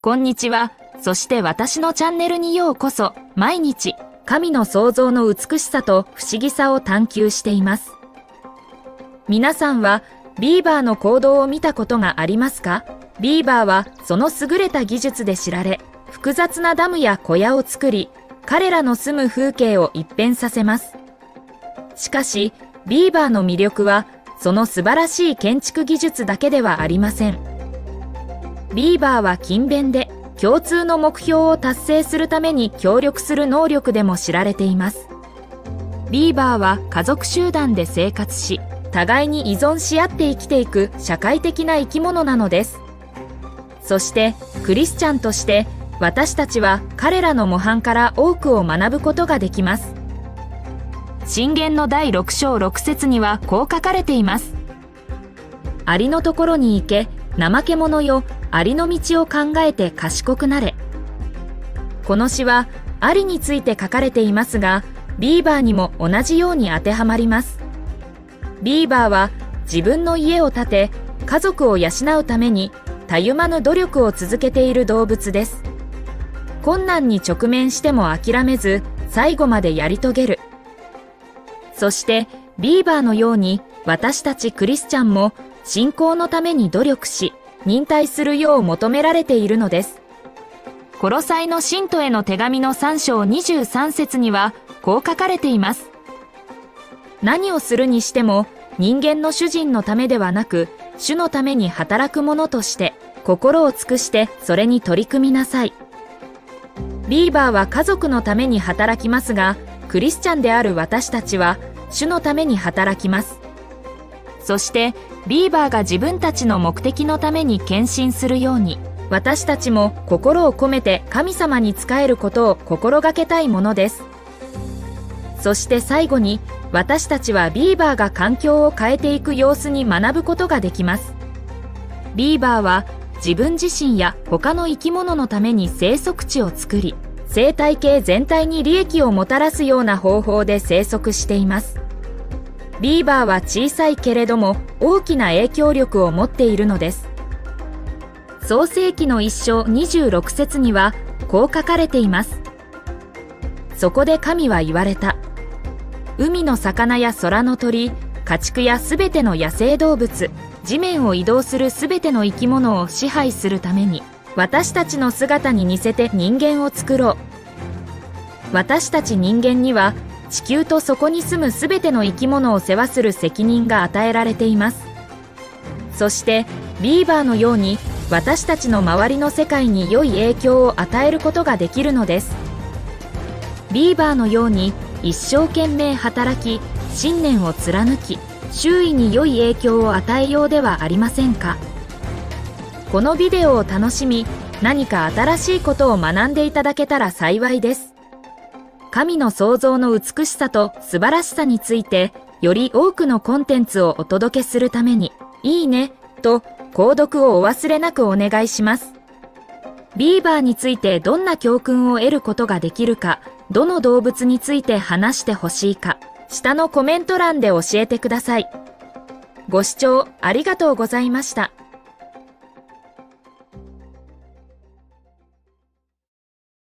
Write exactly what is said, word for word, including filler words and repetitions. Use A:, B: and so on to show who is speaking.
A: こんにちは。そして私のチャンネルにようこそ。毎日、神の創造の美しさと不思議さを探求しています。皆さんは、ビーバーの行動を見たことがありますか？ビーバーはその優れた技術で知られ、複雑なダムや小屋を作り、彼らの住む風景を一変させます。しかし、ビーバーの魅力は、その素晴らしい建築技術だけではありません。ビーバーは勤勉で、共通の目標を達成するために協力する能力でも知られています。ビーバーは家族集団で生活し、互いに依存し合って生きていく社会的な生き物なのです。そして、クリスチャンとして、私たちは彼らの模範から多くを学ぶことができます。箴言のだいろく章ろく節にはこう書かれています。ありのところに行け、怠け者よ、ありの道を考えて賢くなれ。この詩は、ありについて書かれていますが、ビーバーにも同じように当てはまります。ビーバーは自分の家を建て、家族を養うためにたゆまぬ努力を続けている動物です。困難に直面しても諦めず、最後までやり遂げる。そして、ビーバーのように私たちクリスチャンも信仰のために努力し、忍耐するよう求められているのです。コロサイの信徒への手紙のさん章にじゅうさん節にはこう書かれています。何をするにしても人間の主人のためではなく、主のために働く者として心を尽くしてそれに取り組みなさい。ビーバーは家族のために働きますが、クリスチャンである私たちは主のために働きます。そしてビーバーが自分たちの目的のために献身するように、私たちも心を込めて神様に仕えることを心がけたいものです。そして最後に、私たちはビーバーが環境を変えていく様子に学ぶことができます。ビーバーは自分自身や他の生き物のために生息地を作り、生態系全体に利益をもたらすような方法で生息しています。ビーバーは小さいけれども大きな影響力を持っているのです。創世記のいち章にじゅうろく節にはこう書かれています。そこで神は言われた。海の魚や空の鳥、家畜やすべての野生動物、地面を移動するすべての生き物を支配するために、私たちの姿に似せて人間を作ろう。私たち人間には、地球とそこに住むすべての生き物を世話する責任が与えられています。そして、ビーバーのように、私たちの周りの世界に良い影響を与えることができるのです。ビーバーのように、一生懸命働き、信念を貫き、周囲に良い影響を与えようではありませんか。このビデオを楽しみ、何か新しいことを学んでいただけたら幸いです。神の創造の美しさと素晴らしさについて、より多くのコンテンツをお届けするために、いいね、と、購読をお忘れなくお願いします。ビーバーについてどんな教訓を得ることができるか、どの動物について話してほしいか、下のコメント欄で教えてください。ご視聴ありがとうございました。